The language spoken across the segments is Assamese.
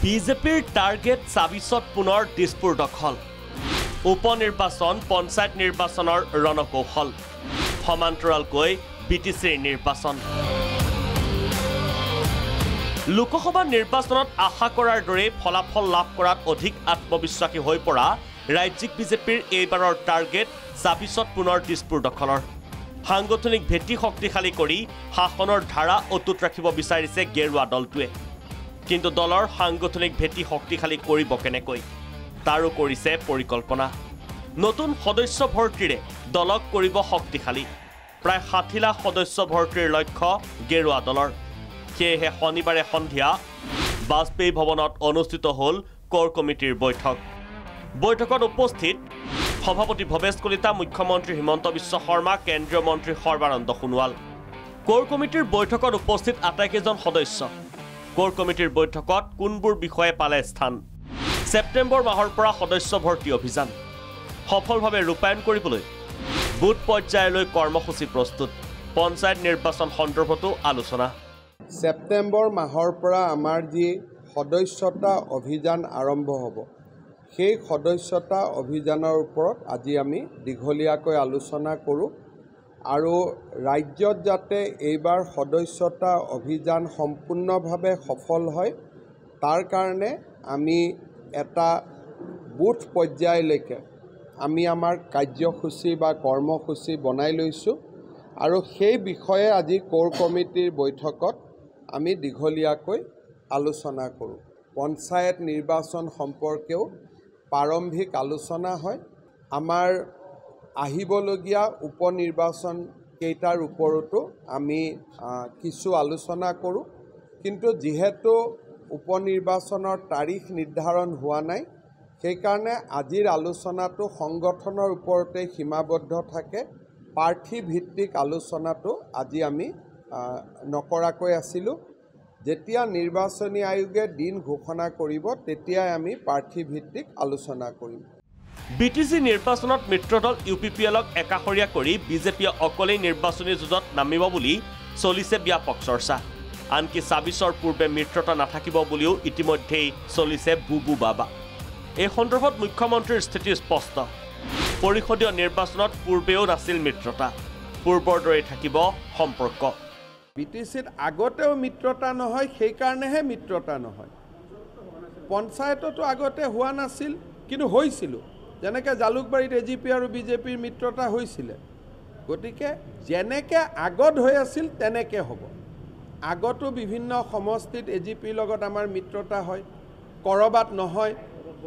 বিজেপিৰ টাৰ্গেট ২৬ত পুনৰ দিছপুৰ দখল উপনিৰ্বাচন পঞ্চায়ত নিৰ্বাচনৰ ৰণকৌশল সমান্তৰালকৈ বিটিচিৰ নিৰ্বাচন লোকসভা নিৰ্বাচনত আশা কৰাৰ দৰে ফলাফল লাভ কৰাত অধিক আত্মবিশ্বাসী হৈ পৰা ৰাজ্যিক বিজেপিৰ এইবাৰৰ টাৰ্গেট ২৬ত পুনৰ দিছপুৰ দখলৰ সাংগঠনিক ভেটি শক্তিশালী কৰি শাসনৰ ধাৰা অটুট ৰাখিব বিচাৰিছে গেৰুৱা দলটোৱে কিন্তু দলৰ সাংগঠনিক ভেটি শক্তিশালী কৰিব কেনেকৈ তাৰো কৰিছে পৰিকল্পনা নতুন সদস্য ভৰ্তিৰে দলক কৰিব শক্তিশালী প্ৰায় ৬০ লাখ সদস্য ভৰ্তিৰ লক্ষ্য গেৰুৱা দলৰ সেয়েহে শনিবাৰে সন্ধিয়া বাজপেয়ী ভৱনত অনুষ্ঠিত হ'ল কোৰ কমিটিৰ বৈঠকত উপস্থিত সভাপতি ভৱেশ কলিতা মুখ্যমন্ত্ৰী হিমন্ত বিশ্ব শৰ্মা কেন্দ্ৰীয় মন্ত্ৰী সৰ্বানন্দ সোণোৱাল কোৰ কমিটিৰ বৈঠকত উপস্থিত আটাইকেইজন সদস্য কোৰ কমিটিৰ বৈঠকত কোনবোৰ বিষয়ে পালে স্থান সেপ্টেম্বৰ মাহৰ পৰা সদস্য ভৰ্তি অভিযান সফলভাৱে ৰূপায়ণ কৰিবলৈ বুথ পৰ্যায়লৈ কৰ্মসূচী প্ৰস্তুত পঞ্চায়ত নিৰ্বাচন সন্দৰ্ভতো আলোচনা সেপ্টেম্বৰ মাহৰ পৰা আমাৰ যি সদস্যতা অভিযান আৰম্ভ হ'ব সেই সদস্যতা অভিযানৰ ওপৰত আজি আমি দীঘলীয়াকৈ আলোচনা কৰোঁ আৰু ৰাজ্যত যাতে এইবাৰ সদস্যতা অভিযান সম্পূৰ্ণভাৱে সফল হয় তাৰ কাৰণে আমি এটা বুথ পৰ্যায়লৈকে আমি আমাৰ কাৰ্যসূচী বা কৰ্মসূচী বনাই লৈছোঁ আৰু সেই বিষয়ে আজি কোৰ কমিটিৰ বৈঠকত আমি দীঘলীয়াকৈ আলোচনা কৰোঁ পঞ্চায়ত নিৰ্বাচন সম্পৰ্কেও প্ৰাৰম্ভিক আলোচনা হয় আমাৰ আহিবলগীয়া উপনিৰ্বাচন কেইটাৰ ওপৰতো আমি কিছু আলোচনা কৰোঁ কিন্তু যিহেতু উপনিৰ্বাচনৰ তাৰিখ নিৰ্ধাৰণ হোৱা নাই সেইকাৰণে আজিৰ আলোচনাটো সংগঠনৰ ওপৰতে সীমাবদ্ধ থাকে প্ৰাৰ্থী ভিত্তিক আলোচনাটো আজি আমি নকৰাকৈ আছিলোঁ যেতিয়া নিৰ্বাচনী আয়োগে দিন ঘোষণা কৰিব তেতিয়াই আমি প্ৰাৰ্থী ভিত্তিক আলোচনা কৰিম বিটিচি নিৰ্বাচনত মিত্ৰদল ইউপিপিএলক একাষৰীয়া কৰি বিজেপিয়ে অকলেই নিৰ্বাচনী যুঁজত নামিব বুলি চলিছে ব্যাপক চৰ্চা আনকি ২৬ৰ পূৰ্বে মিত্ৰতা নাথাকিব বুলিও ইতিমধ্যেই চলিছে বুবু বাবা এই সন্দৰ্ভত মুখ্যমন্ত্ৰীৰ স্থিতি স্পষ্ট পৰিষদীয় নিৰ্বাচনত পূৰ্বেও নাছিল মিত্ৰতা পূৰ্বৰ দৰে থাকিব সম্পৰ্ক বিটিচিত আগতেও মিত্ৰতা নহয় সেইকাৰণেহে মিত্ৰতা নহয় পঞ্চায়ততো আগতে হোৱা নাছিল কিন্তু হৈছিল যেনেকৈ জালুকবাৰীত এজিপি আৰু বিজেপিৰ মিত্ৰতা হৈছিলে গতিকে যেনেকৈ আগত হৈ আছিল তেনেকৈ হ'ব আগতো বিভিন্ন সমষ্টিত এজিপিৰ লগত আমাৰ মিত্ৰতা হয় কৰবাত নহয়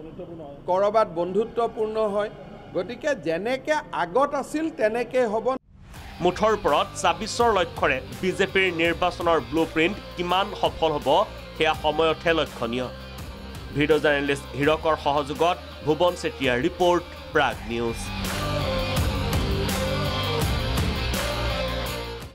কৰবাত বন্ধুত্বপূৰ্ণ হয় গতিকে যেনেকৈ আগত আছিল তেনেকৈ হ'ব মুঠৰ ওপৰত ২৬ৰ লক্ষ্যৰে বিজেপিৰ নিৰ্বাচনৰ ব্লুপ্ৰিণ্ট কিমান সফল হ'ব সেয়া সময়তহে লক্ষণীয় ভিডিঅ' জাৰ্নেলিষ্ট হীৰকৰ সহযোগত ভুৱন চেতিয়াৰ ৰিপৰ্ট প্ৰাগ নিউজ